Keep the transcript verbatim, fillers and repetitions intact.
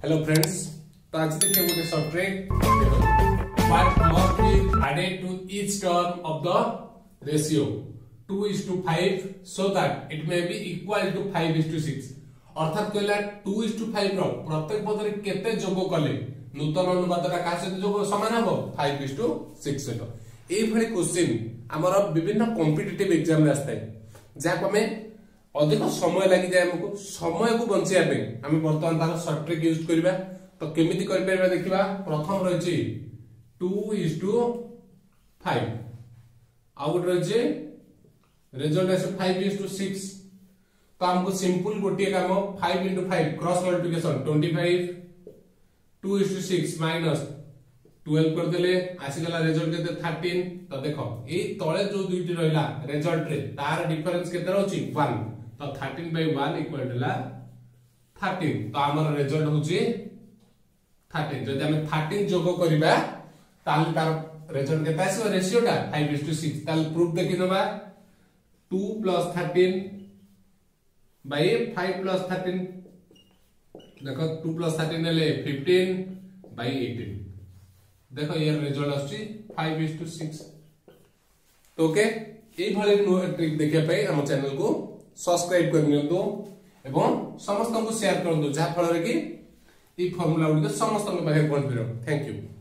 Hello friends, तो आज देखिए गोटे short trick what must be added to each term of the ratio two is to five so that it may be equal to five is to six. अर्थात कहला two is to five रो प्रत्येक पदरे केते जोग कले नूतन अनुपातटा का सहित जोग समान हबो फाइव इज टू सिक्स सहित। एई भली क्वेश्चन हमर विभिन्न कॉम्पिटिटिव एग्जाम रे आस्ते जाको हमें अधिक समय लगी जाए हमको समय को बंचिया पे हम वर्तमान तार शॉर्ट ट्रिक यूज करबा। तो केमिति कर परबा देखिबा। प्रथम रहिछि two is to five out रहिछि रिजल्ट है फाइव इज टू सिक्स। तो हमको सिंपल गोटे काम five into five cross multiplication twenty five two is to six minus twelve कर देले आसी गला रिजल्ट केते थर्टीन। तो देखो ए तळे जो दुईटी रहला रिजल्ट रे तार डिफरेंस केते रहउछि वन। तो thirteen by one equal to thirteen. तो हमर रिजल्ट होछि थर्टीन। जदि हम थर्टीन जोग करिबा ताल तार रिजल्ट केते आसी रेशियोटा फाइव इज टू सिक्स। ताल प्रूफ देखि नबा two plus thirteen by five plus thirteen. देखो टू plus थर्टीन ले फिफ्टीन by एटीन। देखो ये रिजल्ट आछि फाइव इज टू सिक्स। तो ओके ए भले ट्रिक देखिया पे हम चैनल को सब्सक्राइब कर नियंतु एवं समस्त को शेयर करंतु जहा फल रे कि ई फार्मूला उडी समस्त को बाहर पहुंच पिरो। Thank you.